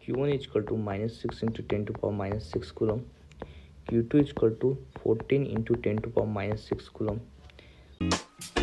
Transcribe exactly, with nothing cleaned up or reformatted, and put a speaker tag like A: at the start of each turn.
A: Q one is equal to minus six into ten to power minus six coulomb. Q two is equal to fourteen into ten to power minus six coulomb.